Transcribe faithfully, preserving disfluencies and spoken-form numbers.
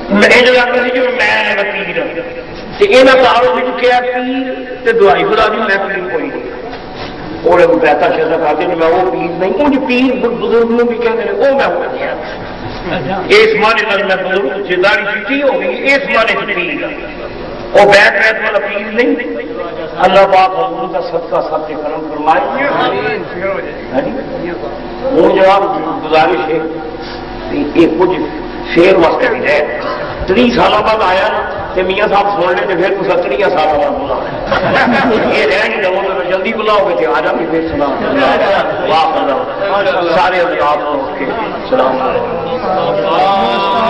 मैं जो लगता सी जो मैं पीर ते इन्हां तारों विच क्या पीर ते दुआई खुदा दी मैं पीर कोई नहीं और बैता शैदा करते मैं वो पीर नहीं उन्हें पीर बुजुर्ग भी कहते हैं वो मैं हो इस माने नाल मैं बुजुर्ग जिदारी चिट्टी हो गई इस माने च पीर वो बैत बैत वाला पीर नहीं अल्लाह पाक हुजूर का सदका सबके करम फरमाए वो जवाब गुजारिश है ये कुछ शेर वास्ते भी है त्री साल बाद आया तो मियाँ साहब सुन लेते फिर कुछ त्री साल बाद बुला ये रह नहीं दो तो जल्दी बुलाओगे थे आजा भी फिर सुना वाह सारे आप सलाम